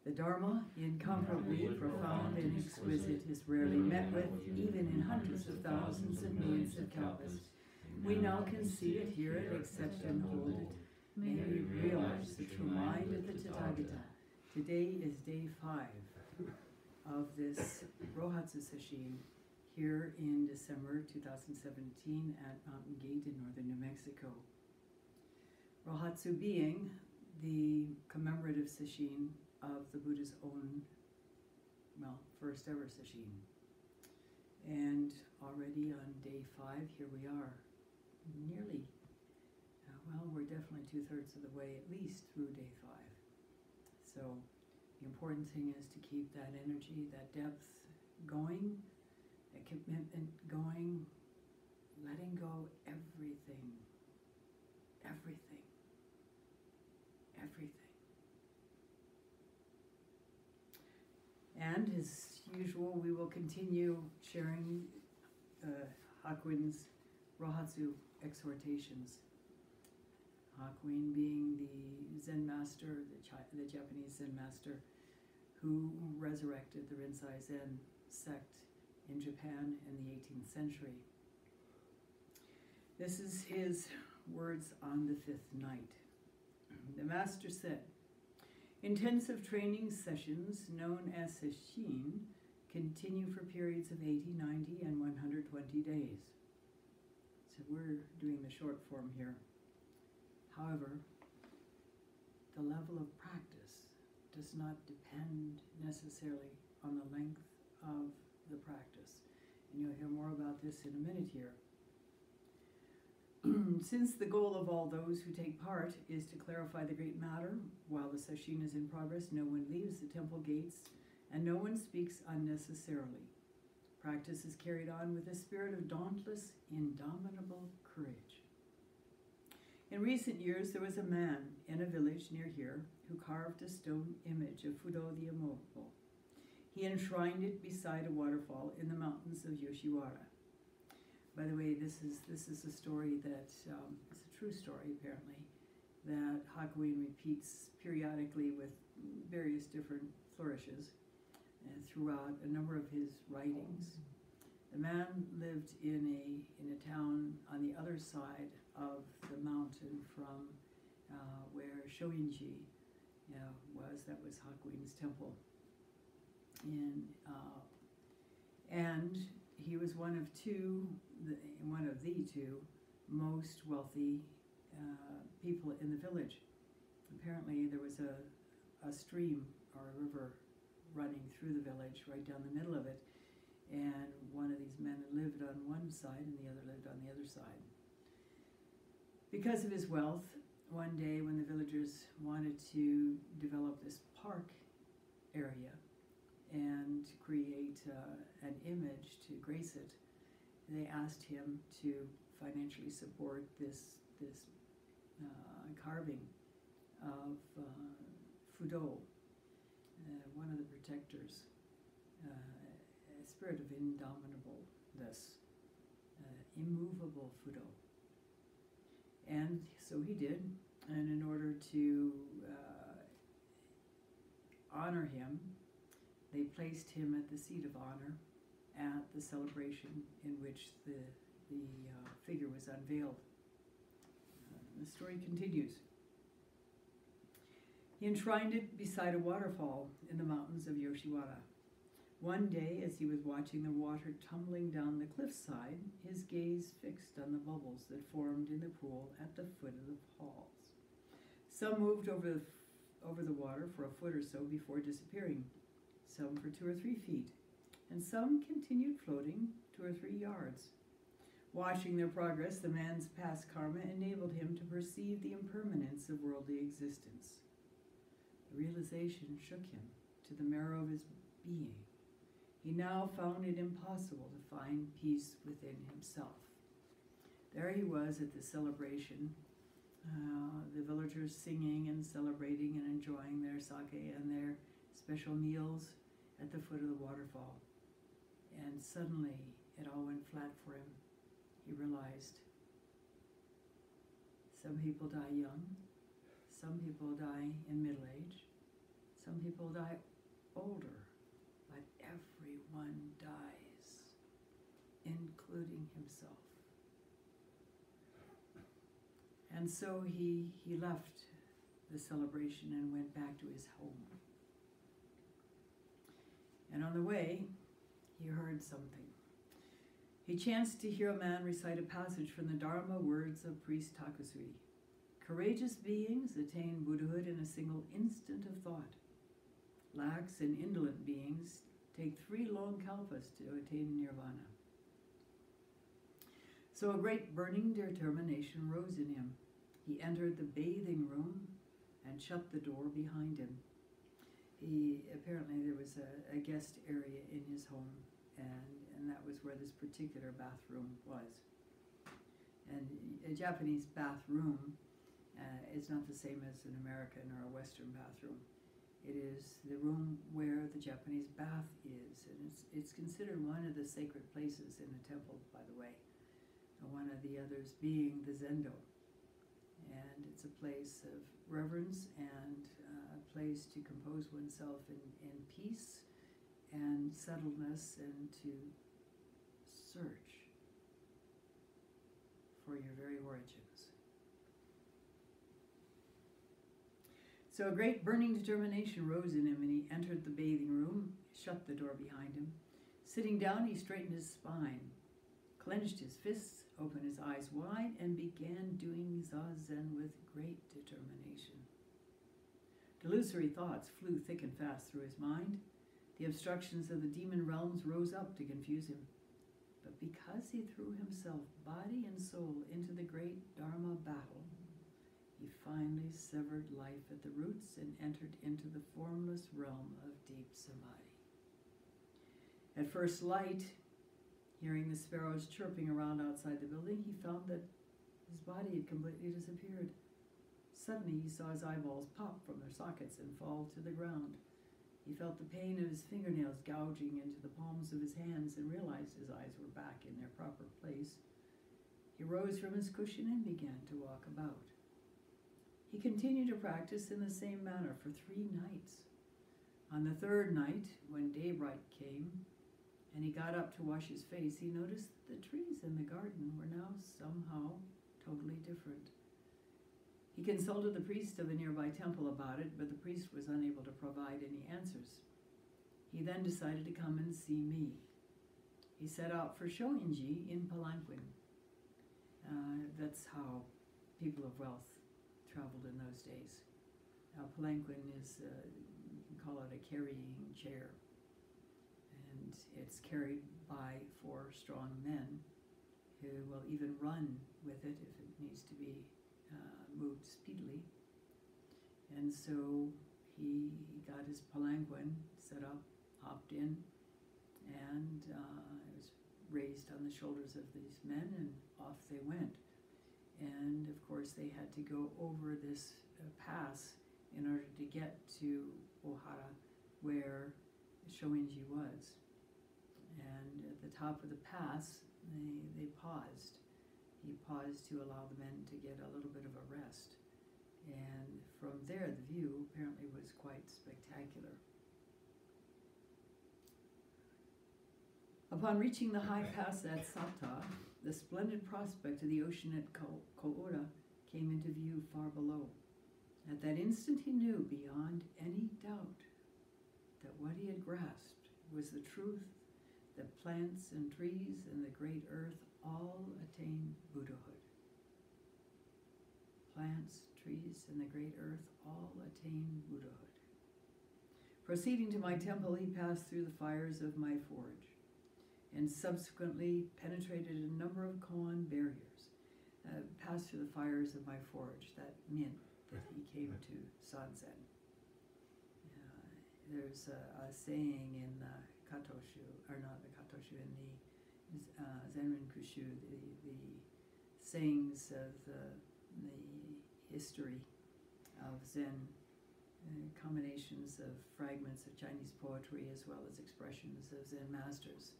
The Dharma, incomparably profound and exquisite, is rarely met with, even in hundreds of thousands and millions of kalpas. We now can see it, hear it, accept and hold it. May we realize the true mind of the Tathagata. Today is day 5 of this Rohatsu Sesshin here in December 2017 at Mountain Gate in northern New Mexico. Rohatsu being the commemorative Sesshin of the Buddha's own, first ever Sesshin. And already on day 5, here we are, nearly, we're definitely 2/3 of the way, at least through day 5. So the important thing is to keep that energy, that depth going, that commitment going, letting go everything, everything, everything. And as usual, we will continue sharing Hakuin's Rohatsu exhortations. Hakuin being the Zen master, the Japanese Zen master, who resurrected the Rinzai Zen sect in Japan in the 18th century. This is his words on the 5th night. The master said, "Intensive training sessions, known as Sesshin, continue for periods of 80, 90, and 120 days. So we're doing the short form here. However, the level of practice does not depend necessarily on the length of the practice. And you'll hear more about this in a minute here. Since the goal of all those who take part is to clarify the great matter, while the Sesshin is in progress, no one leaves the temple gates and no one speaks unnecessarily. Practice is carried on with a spirit of dauntless, indomitable courage. In recent years, there was a man in a village near here who carved a stone image of Fudo the Immovable. He enshrined it beside a waterfall in the mountains of Yoshiwara. By the way, this is a story that, it's a true story apparently, that Hakuin repeats periodically with various different flourishes throughout a number of his writings. The man lived in a town on the other side of the mountain from where Shoinji was. That was Hakuin's temple. And he was one of the two most wealthy people in the village. Apparently there was a stream or a river running through the village right down the middle of it, and one of these men lived on one side and the other lived on the other side. Because of his wealth, one day when the villagers wanted to develop this park area and create an image to grace it, they asked him to financially support this carving of Fudo, one of the protectors, a spirit of indomitableness, immovable Fudo. And so he did, and in order to honor him, they placed him at the seat of honor at the celebration in which the figure was unveiled. The story continues. He enshrined it beside a waterfall in the mountains of Yoshiwara. One day, as he was watching the water tumbling down the cliffside, his gaze fixed on the bubbles that formed in the pool at the foot of the falls. Some moved over the water for a foot or so before disappearing, some for 2 or 3 feet, and some continued floating 2 or 3 yards. Watching their progress, the man's past karma enabled him to perceive the impermanence of worldly existence. The realization shook him to the marrow of his being. He now found it impossible to find peace within himself. There he was at the celebration, the villagers singing and celebrating and enjoying their sake and their special meals at the foot of the waterfall. And suddenly it all went flat for him. He realized some people die young, some people die in middle age, Some people die older, but everyone dies, including himself. And so he left the celebration and went back to his home. And on the way, he heard something. He chanced to hear a man recite a passage from the Dharma words of priest Takasui. Courageous beings attain Buddhahood in a single instant of thought. Lax and indolent beings take 3 long kalpas to attain nirvana. So a great burning determination rose in him. He entered the bathing room and shut the door behind him. Apparently there was a guest area in his home, and that was where this particular bathroom was. And a Japanese bathroom is not the same as an American or a Western bathroom. It is the room where the Japanese bath is, and it's considered one of the sacred places in the temple, by the way. One of the others being the Zendo. And it's a place of reverence and a place to compose oneself in peace and settledness and to search for your very origins. So a great burning determination rose in him, and he entered the bathing room, shut the door behind him. Sitting down, he straightened his spine, clenched his fists, opened his eyes wide, and began doing zazen with great determination. Delusory thoughts flew thick and fast through his mind. The obstructions of the demon realms rose up to confuse him. But because he threw himself, body and soul, into the great Dharma battle, he finally severed life at the roots and entered into the formless realm of deep samadhi. At first light, hearing the sparrows chirping around outside the building, he found that his body had completely disappeared. Suddenly he saw his eyeballs pop from their sockets and fall to the ground. He felt the pain of his fingernails gouging into the palms of his hands and realized his eyes were back in their proper place. He rose from his cushion and began to walk about. He continued to practice in the same manner for 3 nights. On the 3rd night, when daybreak came, and he got up to wash his face, he noticed that the trees in the garden were now somehow totally different. He consulted the priest of a nearby temple about it, but the priest was unable to provide any answers. He then decided to come and see me. He set out for Shoinji in Palanquin. That's how people of wealth traveled in those days. Palanquin is, you can call it a carrying chair. And it's carried by 4 strong men who will even run with it if it needs to be moved speedily. And so he got his palanquin set up, hopped in, and it was raised on the shoulders of these men, and off they went. And of course they had to go over this pass in order to get to Ohara, where Shoinji was. And at the top of the pass, they paused. He paused to allow the men to get a little bit of a rest. And from there, the view apparently was quite spectacular. Upon reaching the high pass at Sata, the splendid prospect of the ocean at Koura came into view far below. At that instant, he knew beyond any doubt that what he had grasped was the truth that plants and trees and the great earth all attain Buddhahood. Plants, trees, and the great earth all attain Buddhahood. Proceeding to my temple, he passed through the fires of my forge and subsequently penetrated a number of koan barriers, passed through the fires of my forge, that mint that he came to Sanzen. There's a saying in Katoshu, or not the Katoshu, in the Zenrin Kushu, the sayings of the history of Zen, combinations of fragments of Chinese poetry as well as expressions of Zen masters.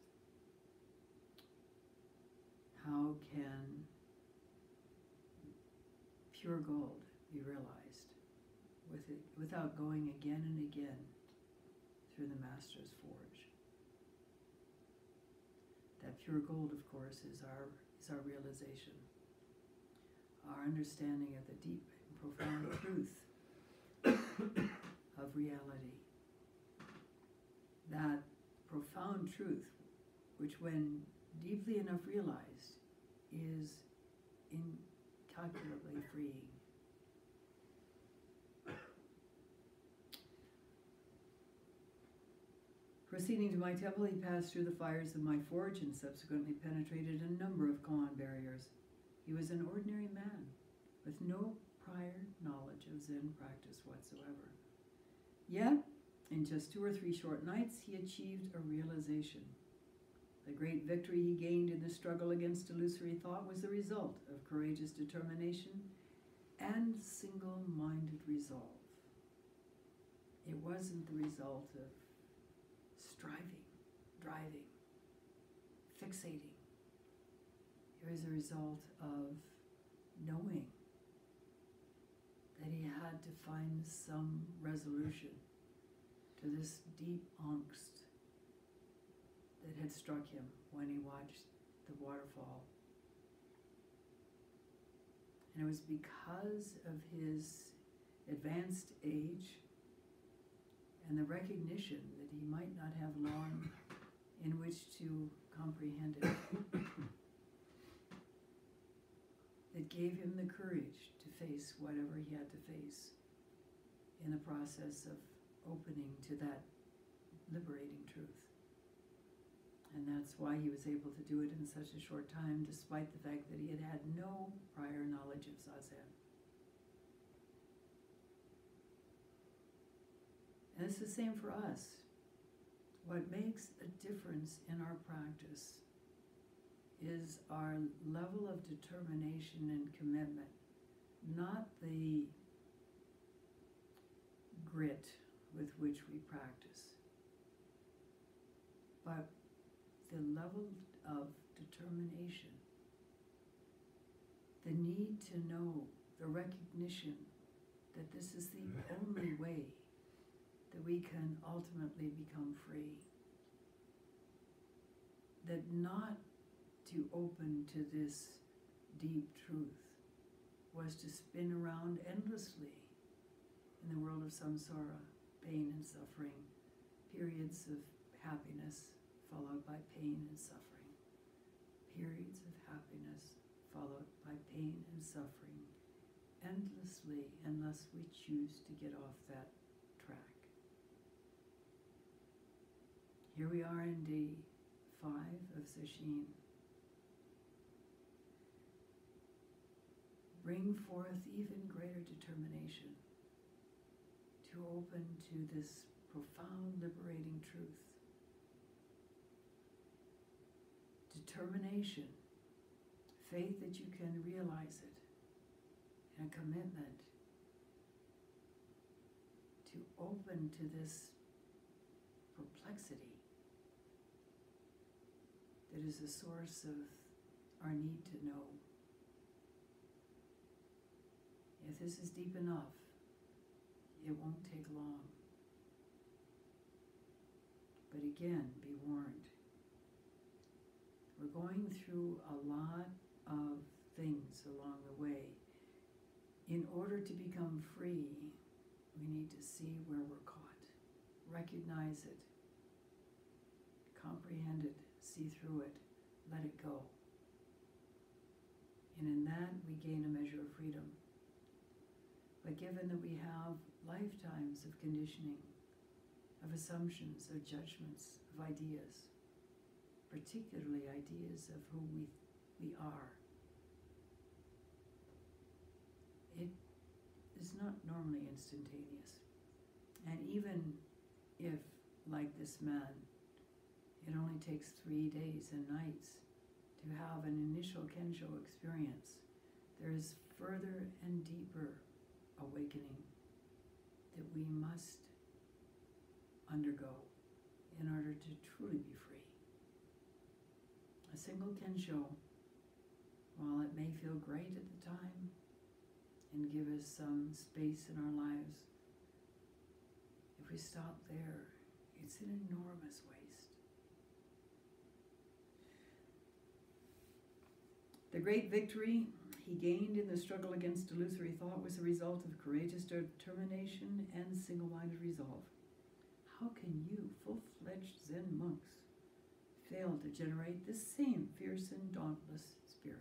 How can pure gold be realized with it without going again and again through the Master's forge. That pure gold, of course, is our realization, our understanding of the deep and profound truth of reality. That profound truth, which when deeply enough realized, is incalculably freeing. Proceeding to my temple, he passed through the fires of my forge and subsequently penetrated a number of koan barriers. He was an ordinary man with no prior knowledge of Zen practice whatsoever. Yet, in just 2 or 3 short nights, he achieved a realization. The great victory he gained in the struggle against illusory thought was the result of courageous determination and single-minded resolve. It wasn't the result of striving, driving, fixating. It was a result of knowing that he had to find some resolution to this deep angst that had struck him when he watched the waterfall. And it was because of his advanced age and the recognition that he might not have long in which to comprehend it that gave him the courage to face whatever he had to face in the process of opening to that liberating truth. And that's why he was able to do it in such a short time, despite the fact that he had had no prior knowledge of Zazen. And it's the same for us. What makes a difference in our practice is our level of determination and commitment, not the grit with which we practice, but the level of determination, the need to know, the recognition that this is the only way that we can ultimately become free. That not to open to this deep truth was to spin around endlessly in the world of samsara, pain and suffering, periods of happiness followed by pain and suffering, periods of happiness followed by pain and suffering, endlessly, unless we choose to get off that track. Here we are in day 5 of Sesshin. Bring forth even greater determination to open to this profound liberating truth. Determination, faith that you can realize it, and a commitment to open to this perplexity that is the source of our need to know. If this is deep enough, it won't take long. But again, be warned. We're going through a lot of things along the way. In order to become free, we need to see where we're caught, recognize it, comprehend it, see through it, let it go. And in that, we gain a measure of freedom. But given that we have lifetimes of conditioning, of assumptions, of judgments, of ideas, particularly ideas of who we are, it is not normally instantaneous. And even if, like this man, it only takes 3 days and nights to have an initial Kensho experience, there is further and deeper awakening that we must undergo in order to truly be free. A single Kensho, while it may feel great at the time and give us some space in our lives if we stop there, it's an enormous waste. The great victory he gained in the struggle against illusory thought was a result of courageous determination and single-minded resolve. How can you, full-fledged Zen monks, fail to generate the same fierce and dauntless spirit?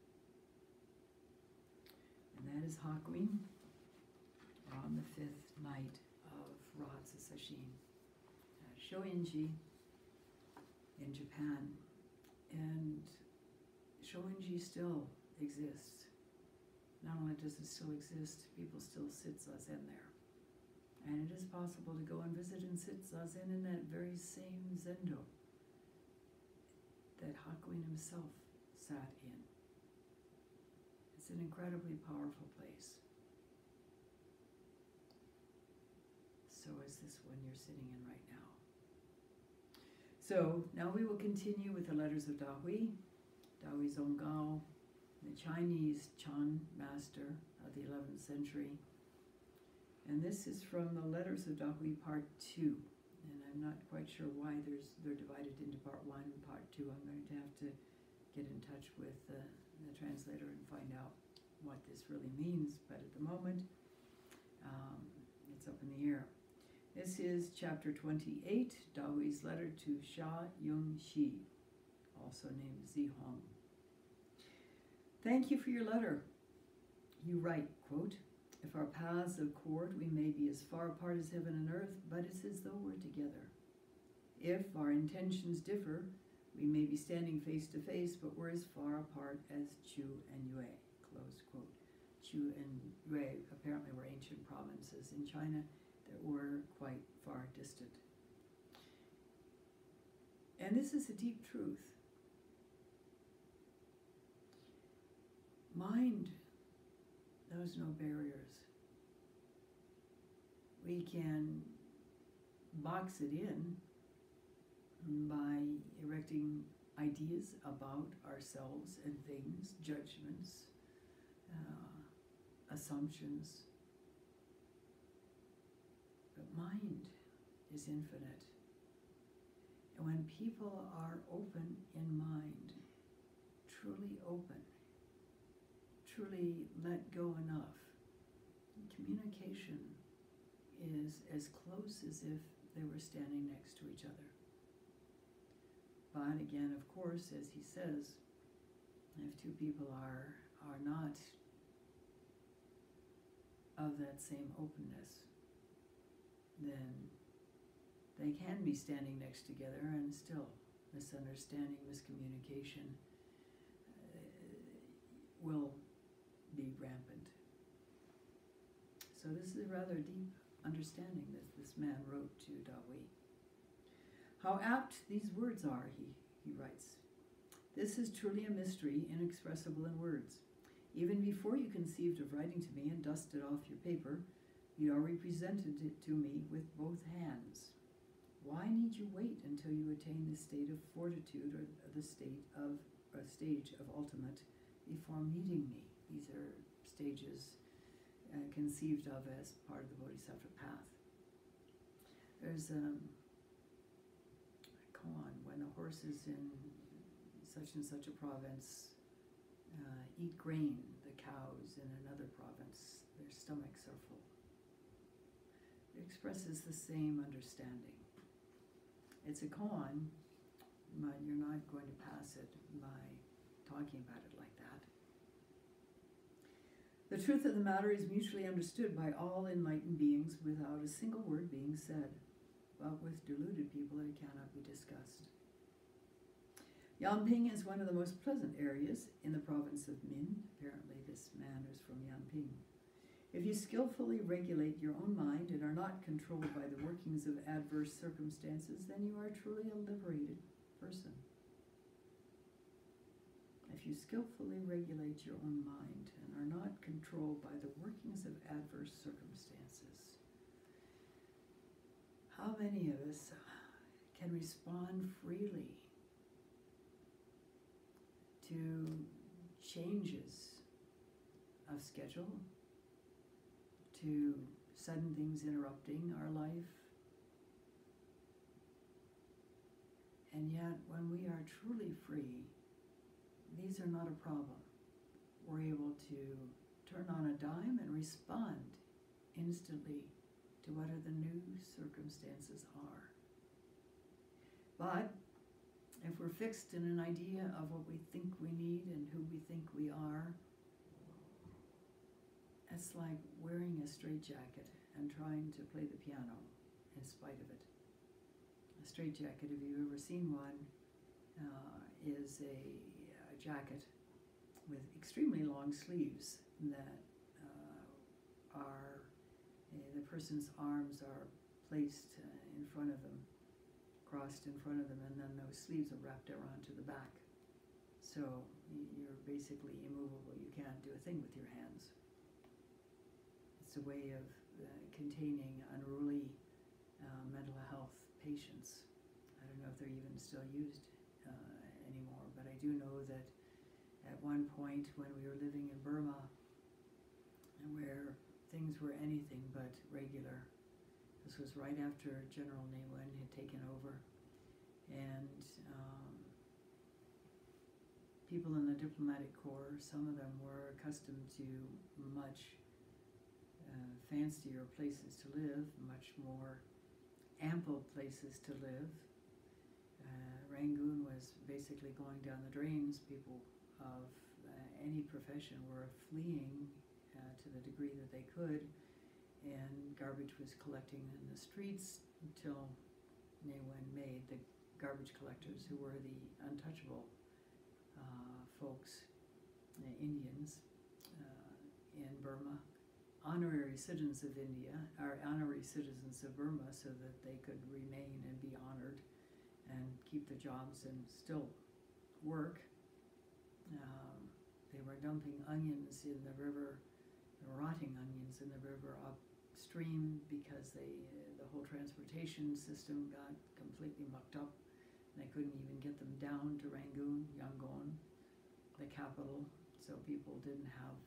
And that is Hakuin on the 5th night of Ratsu Sesshin, Shoinji in Japan. And Shoinji still exists. Not only does it still exist, people still sit zazen there. And it is possible to go and visit and sit zazen in that very same zendo that Hakuin himself sat in. It's an incredibly powerful place. So is this one you're sitting in right now. So now we will continue with the letters of Dahui, Dahui Zonggao, the Chinese Chan master of the 11th century. And this is from the letters of Dahui part 2. And I'm not quite sure why they're divided into part 1 and part 2. I'm going to have to get in touch with the translator and find out what this really means. But at the moment, it's up in the air. This is chapter 28, Dahui's letter to Xia Yongxi, also named Zihong. Thank you for your letter. You write, quote, if our paths accord, we may be as far apart as heaven and earth, but it's as though we're together. If our intentions differ, we may be standing face to face, but we're as far apart as Chu and Yue, close quote. Chu and Yue apparently were ancient provinces in China that were quite far distant. And this is a deep truth. Mind knows no barriers. We can box it in by erecting ideas about ourselves and things, judgments, assumptions. But mind is infinite. And when people are open in mind, truly open, truly let go enough, communication is as close as if they were standing next to each other. But again, of course, as he says, if two people are not of that same openness, then they can be standing next together and still misunderstanding, miscommunication will be rampant. So this is a rather deep understanding that this man wrote to Dahui. How apt these words are, he writes. This is truly a mystery inexpressible in words. Even before you conceived of writing to me and dusted off your paper, you already presented it to me with both hands. Why need you wait until you attain the state of fortitude or the stage of ultimate before meeting me? These are stages conceived of as part of the Bodhisattva path. There's a koan, when the horses in such and such a province eat grain, the cows in another province, their stomachs are full. It expresses the same understanding. It's a koan, but you're not going to pass it by talking about it like that. The truth of the matter is mutually understood by all enlightened beings without a single word being said, but with deluded people it cannot be discussed. Yanping is one of the most pleasant areas in the province of Min. Apparently this man is from Yanping. If you skillfully regulate your own mind and are not controlled by the workings of adverse circumstances, then you are truly a liberated person. If you skillfully regulate your own mind and are not controlled by the workings of adverse circumstances, how many of us can respond freely to changes of schedule, to sudden things interrupting our life, And yet, when we are truly free, these are not a problem. We're able to turn on a dime and respond instantly to whatever the new circumstances are. But if we're fixed in an idea of what we think we need and who we think we are, it's like wearing a straitjacket and trying to play the piano in spite of it. A straitjacket, if you've ever seen one, is a jacket with extremely long sleeves that the person's arms are placed in front of them, crossed in front of them, and then those sleeves are wrapped around to the back. So you're basically immovable. You can't do a thing with your hands. It's a way of containing unruly mental health patients. I don't know if they're even still used anymore, but I do know that at one point when we were living in Burma, where things were anything but regular, this was right after General Ne Win had taken over, and people in the diplomatic corps, some of them were accustomed to much fancier places to live, much more ample places to live. Rangoon was basically going down the drains. People of any profession were fleeing to the degree that they could, and garbage was collecting in the streets until Ne Win made the garbage collectors, who were the untouchable folks, Indians in Burma, honorary citizens of India, or honorary citizens of Burma, so that they could remain and be honored and keep their jobs and still work. They were dumping onions in the river, rotting onions in the river upstream, because the whole transportation system got completely mucked up. And they couldn't even get them down to Rangoon, Yangon, the capital, so people didn't have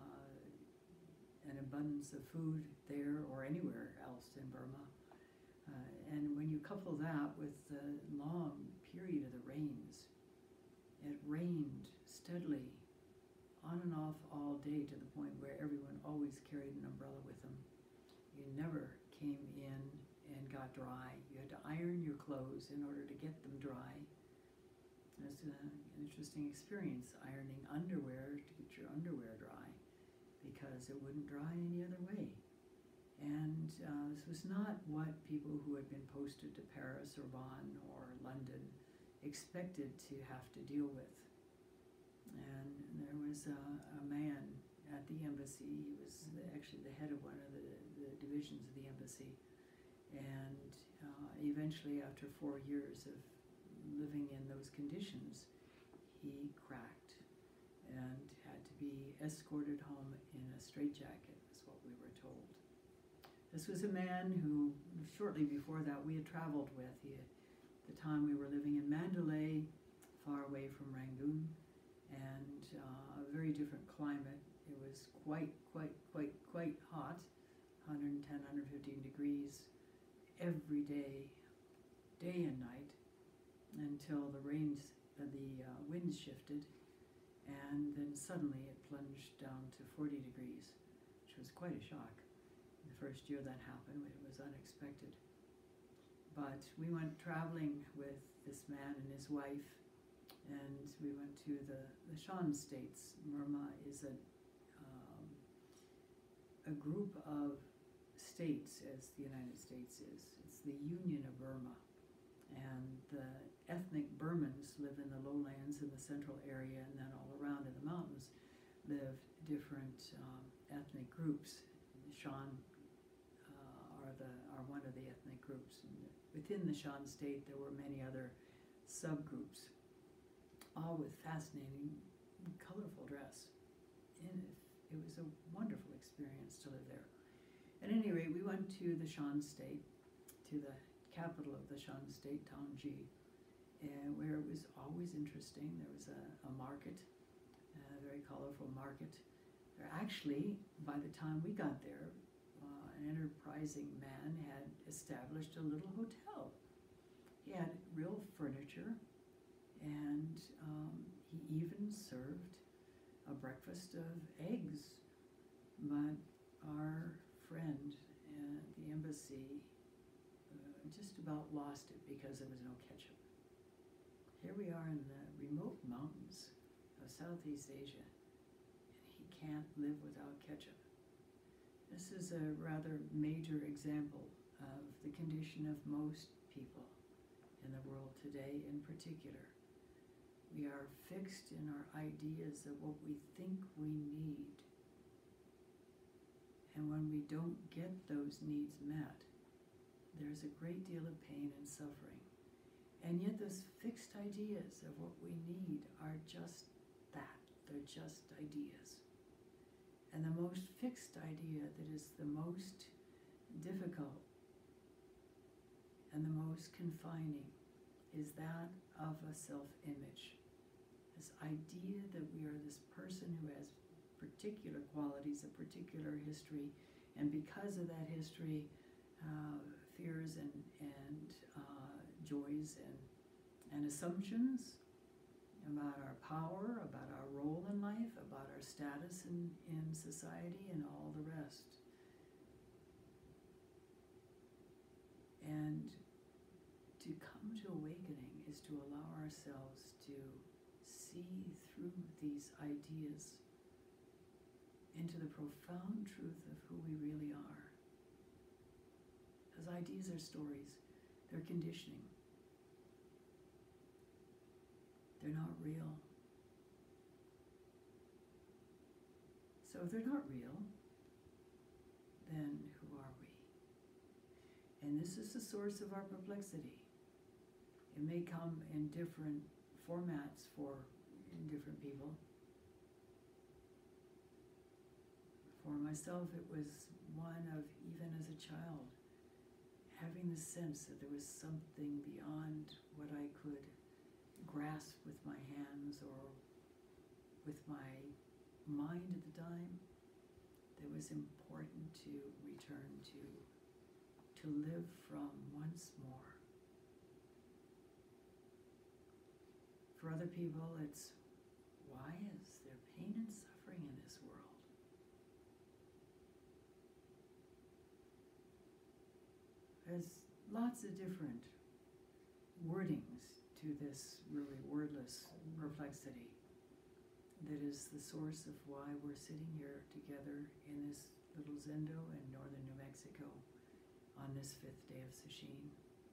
an abundance of food there or anywhere else in Burma. And when you couple that with the long period of the rains, it rained steadily on and off all day, to the point where everyone always carried an umbrella with them. You never came in and got dry. You had to iron your clothes in order to get them dry. It's an interesting experience, ironing underwear to get your underwear dry, because it wouldn't dry any other way. And this was not what people who had been posted to Paris or Bonn or London expected to have to deal with. And there was a man at the embassy. He was actually the head of one of the divisions of the embassy. And eventually, after 4 years of living in those conditions, he cracked and had to be escorted home in a straitjacket, is what we were told. This was a man who, shortly before that, we had traveled with. At the time, we were living in Mandalay, far away from Rangoon, and a very different climate. It was quite hot, 110, 115 degrees every day, day and night, until the winds shifted, and then suddenly it plunged down to 40 degrees, which was quite a shock. The first year that happened, it was unexpected. But we went traveling with this man and his wife, and we went to the Shan states. Burma is a group of states, as the United States is. It's the Union of Burma. And the ethnic Burmans live in the lowlands in the central area, and then all around in the mountains live different ethnic groups. The Shan are one of the ethnic groups. And within the Shan state, there were many other subgroups, all with fascinating, colorful dress. And it was a wonderful experience to live there. At any rate, we went to the Shan state, to the capital of the Shan state, Tongji, where it was always interesting. There was a market, a very colorful market. There actually, by the time we got there, an enterprising man had established a little hotel. He had real furniture, and he even served a breakfast of eggs. But our friend at the embassy just about lost it because there was no ketchup. Here we are in the remote mountains of Southeast Asia, and he can't live without ketchup. This is a rather major example of the condition of most people in the world today in particular. We are fixed in our ideas of what we think we need. And when we don't get those needs met, there's a great deal of pain and suffering. And yet those fixed ideas of what we need are just that. They're just ideas. And the most fixed idea that is the most difficult and the most confining is that of a self-image. This idea that we are this person who has particular qualities, a particular history, and because of that history, fears and joys and assumptions about our power, about our role in life, about our status in society, and all the rest. And to come to awakening is to allow ourselves to see through these ideas into the profound truth of who we really are. Because ideas are stories, they're conditioning. They're not real. So if they're not real, then who are we? And this is the source of our perplexity. It may come in different formats for different people. For myself, it was one of, even as a child, having the sense that there was something beyond what I could grasp with my hands or with my mind at the time that was important to return to live from once more. For other people, it's, why is there pain and suffering in this world? There's lots of different wordings to this really wordless perplexity that is the source of why we're sitting here together in this little zendo in northern New Mexico on this 5th day of Sesshin.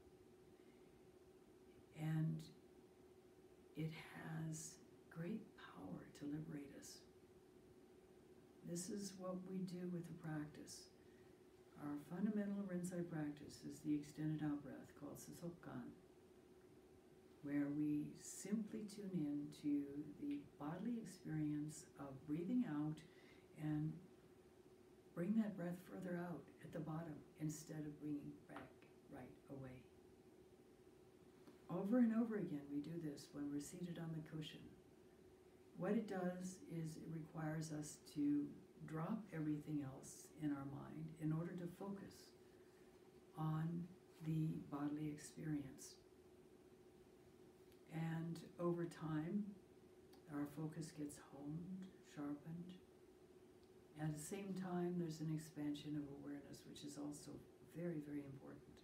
And it has great power to liberate us. This is what we do with the practice. Our fundamental Rinzai practice is the extended out-breath called Sessokkan, where we simply tune in to the bodily experience of breathing out and bring that breath further out at the bottom instead of bringing back right away. Over and over again we do this when we're seated on the cushion. What it does is it requires us to drop everything else in our mind in order to focus on the bodily experience. And over time, our focus gets honed, sharpened. At the same time, there's an expansion of awareness, which is also very, very important.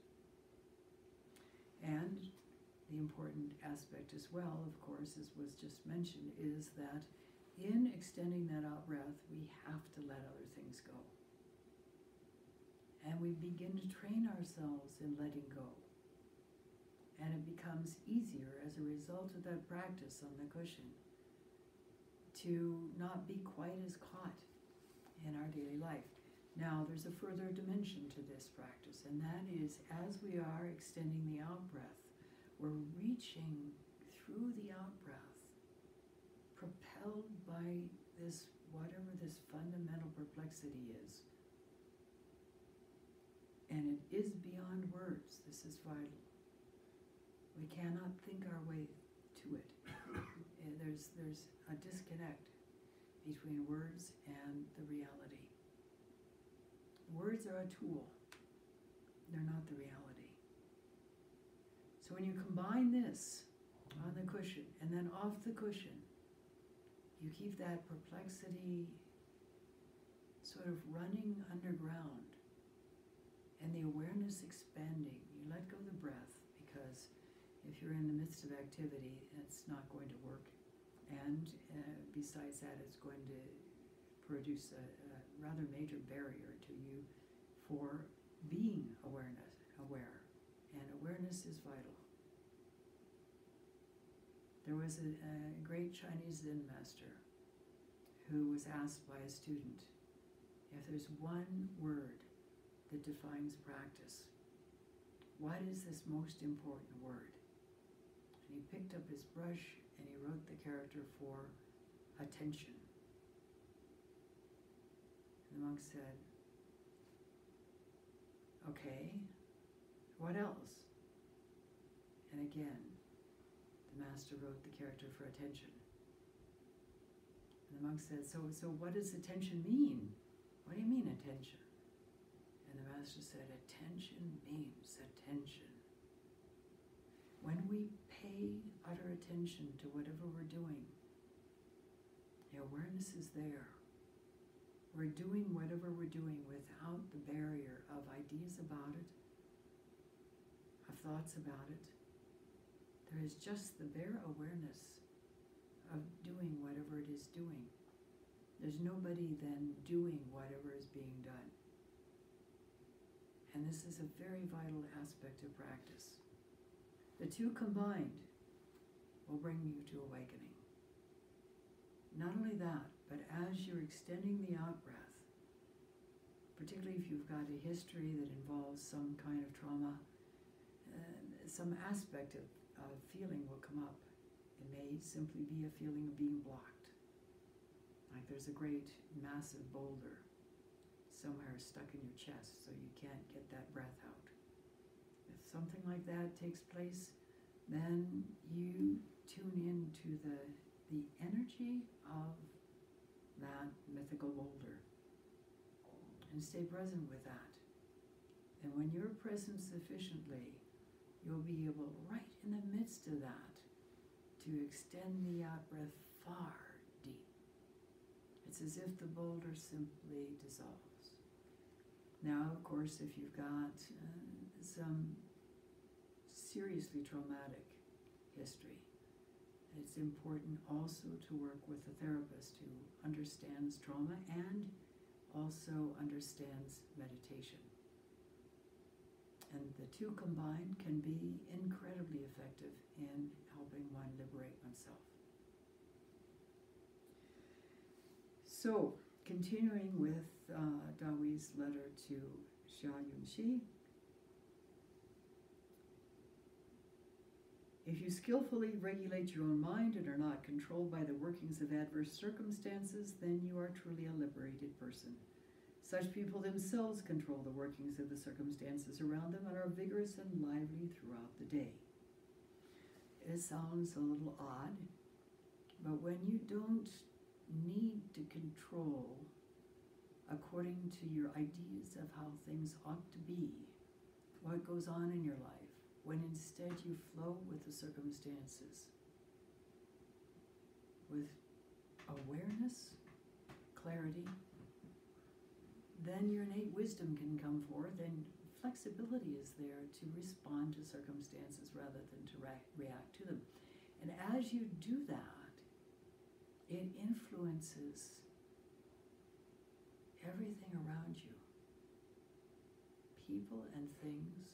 And the important aspect as well, of course, as was just mentioned, is that in extending that out-breath, we have to let other things go. And we begin to train ourselves in letting go. And it becomes easier as a result of that practice on the cushion to not be quite as caught in our daily life. Now, there's a further dimension to this practice, and that is as we are extending the out-breath, we're reaching through the out-breath, propelled by this, whatever this fundamental perplexity is. And it is beyond words. This is vital. We cannot think our way to it. There's a disconnect between words and the reality. Words are a tool. They're not the reality. So when you combine this on the cushion and then off the cushion, you keep that perplexity sort of running underground and the awareness expanding. You let go of the breath, because if you're in the midst of activity, it's not going to work. And besides that, it's going to produce a rather major barrier to you for being aware. And awareness is vital. There was a great Chinese Zen master who was asked by a student, if there's one word that defines practice, what is this most important word? And he picked up his brush and he wrote the character for attention. And the monk said, okay, what else? And again, the master wrote the character for attention. And the monk said, so what does attention mean? What do you mean attention? And the master said, attention means attention. When we pay utter attention to whatever we're doing, the awareness is there. We're doing whatever we're doing without the barrier of ideas about it, of thoughts about it. There is just the bare awareness of doing whatever it is doing. There's nobody then doing whatever is being done. And this is a very vital aspect of practice. The two combined will bring you to awakening. Not only that, but as you're extending the out-breath, particularly if you've got a history that involves some kind of trauma, some aspect of feeling will come up. It may simply be a feeling of being blocked. Like there's a great massive boulder somewhere stuck in your chest, so you can't get that breath out. If something like that takes place, then you tune into the energy of that mythical boulder and stay present with that. And when you're present sufficiently, you'll be able, right in the midst of that, to extend the out-breath far deep. It's as if the boulder simply dissolves. Now, of course, if you've got some seriously traumatic history, it's important also to work with a therapist who understands trauma and also understands meditation. And the two combined can be incredibly effective in helping one liberate oneself. So, continuing with Dawi's letter to Xia Yunxi, if you skillfully regulate your own mind and are not controlled by the workings of adverse circumstances, then you are truly a liberated person. Such people themselves control the workings of the circumstances around them and are vigorous and lively throughout the day. It sounds a little odd, but when you don't need to control according to your ideas of how things ought to be, what goes on in your life, when instead you flow with the circumstances, with awareness, clarity, then your innate wisdom can come forth and flexibility is there to respond to circumstances rather than to react to them. And as you do that, it influences everything around you, people and things.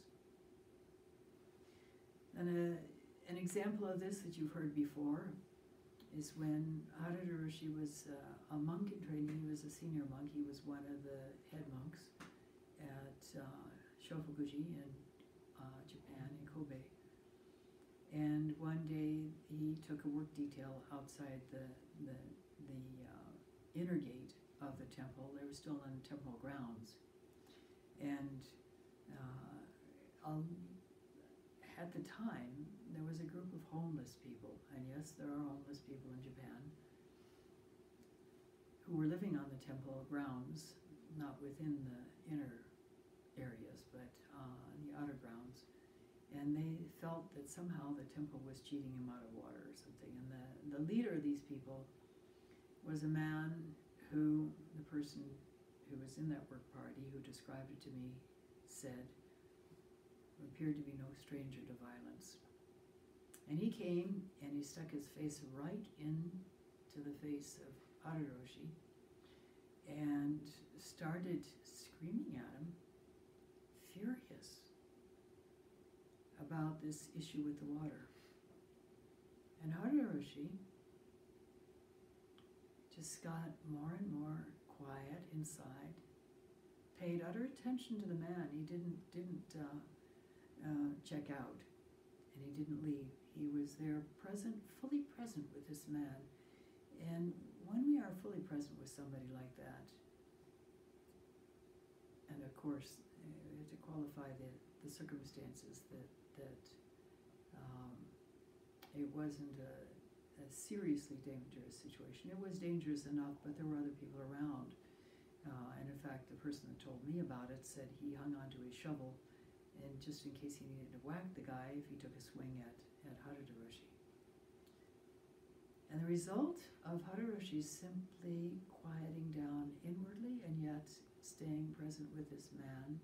And an example of this that you've heard before is when Harada Roshi was a monk in training. He was a senior monk. He was one of the head monks at Shofuguji in Japan, in Kobe. And one day he took a work detail outside the inner gate of the temple. They were still on temple grounds. And at the time, there was a group of homeless people, and yes, there are homeless people in Japan, who were living on the temple grounds, not within the inner areas, but on the outer grounds. and they felt that somehow the temple was cheating him out of water or something. And the leader of these people was a man who, the person who was in that work party who described it to me, said appeared to be no stranger to violence. And he came and he stuck his face right into the face of Hariroshi and started screaming at him, furious about this issue with the water. And Hariroshi just got more and more quiet inside, paid utter attention to the man. He didn't check out, and he didn't leave. He was there, present, fully present with this man. And when we are fully present with somebody like that, and of course, we have to qualify the circumstances that it wasn't a seriously dangerous situation. It was dangerous enough, but there were other people around. And in fact, the person that told me about it said he hung onto his shovel, and just in case he needed to whack the guy if he took a swing at Hariroshi. And the result of Hariroshi simply quieting down inwardly and yet staying present with this man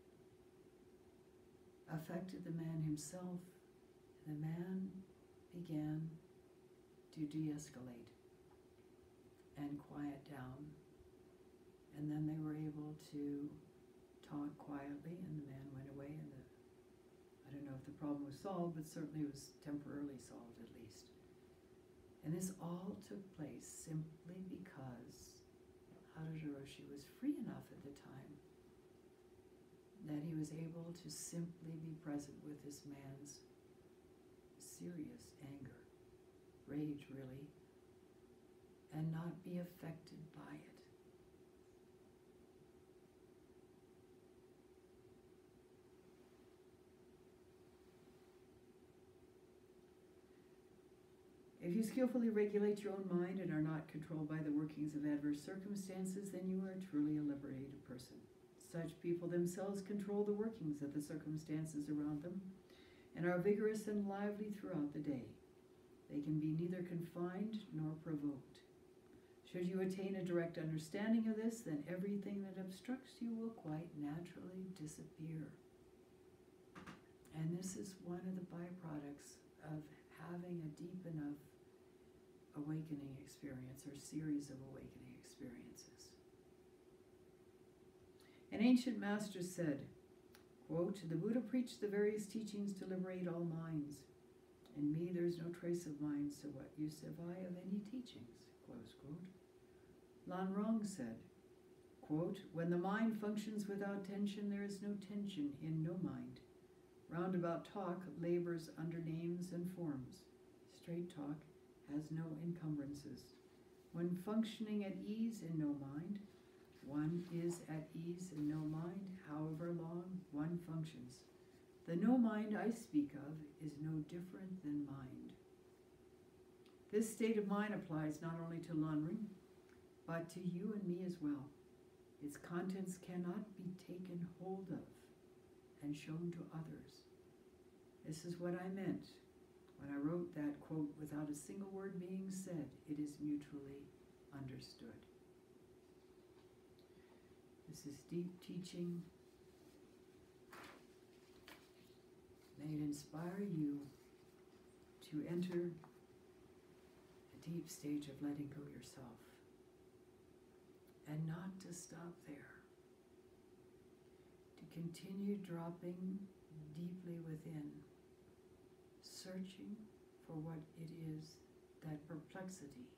affected the man himself. The man began to de-escalate and quiet down, and then they were able to talk quietly, and the man went away, and I don't know if the problem was solved, but certainly it was temporarily solved at least. And this all took place simply because Hariroshi was free enough at the time that he was able to simply be present with this man's serious anger, rage really, and not be affected by it. If you skillfully regulate your own mind and are not controlled by the workings of adverse circumstances, then you are truly a liberated person. Such people themselves control the workings of the circumstances around them and are vigorous and lively throughout the day. They can be neither confined nor provoked. Should you attain a direct understanding of this, then everything that obstructs you will quite naturally disappear. And this is one of the byproducts of having a deep enough awakening experience or series of awakening experiences. An ancient master said, quote, "The Buddha preached the various teachings to liberate all minds. In me there's no trace of mine, so what use have I of any teachings?" Close quote. Lan Rong said, quote, "When the mind functions without tension, there is no tension in no mind. Roundabout talk labors under names and forms. Straight talk has no encumbrances. When functioning at ease in no mind, one is at ease in no mind, however long one functions. The no mind I speak of is no different than mind." This state of mind applies not only to Lanring, but to you and me as well. Its contents cannot be taken hold of and shown to others. This is what I meant when I wrote that, quote, "Without a single word being said, it is mutually understood." This is deep teaching. May it inspire you to enter a deep stage of letting go yourself and not to stop there. To continue dropping deeply within, searching for what it is, that perplexity,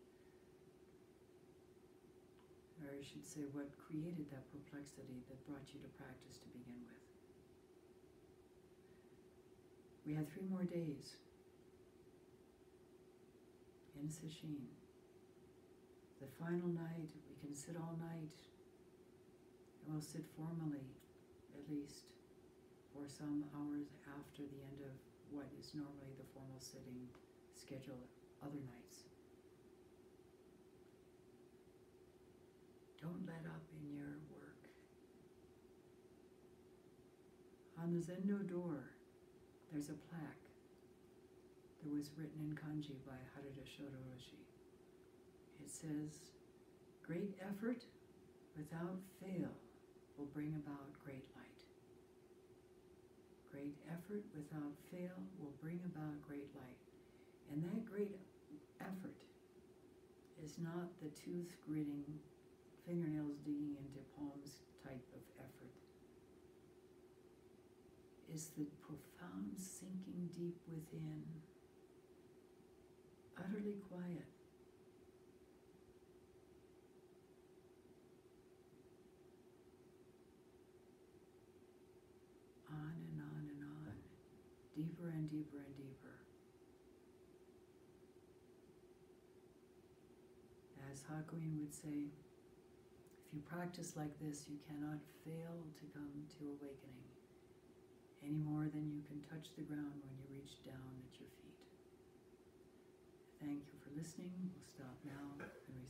or I should say what created that perplexity that brought you to practice to begin with. We have 3 more days in Sesshin. The final night, we can sit all night, and we'll sit formally, at least, for some hours after the end of what is normally the formal sitting schedule other nights. Don't let up in your work. On the Zendo door, there's a plaque that was written in kanji by Harada Shororoshi. It says, "Great effort without fail will bring about great light." Great effort without fail will bring about great light. And that great effort is not the tooth gritting, fingernails digging into palms type of effort. It's the profound sinking deep within, utterly quiet. On and on and on, deeper and deeper and deeper. As Hakuin would say, if you practice like this, you cannot fail to come to awakening any more than you can touch the ground when you reach down at your feet. Thank you for listening. We'll stop now and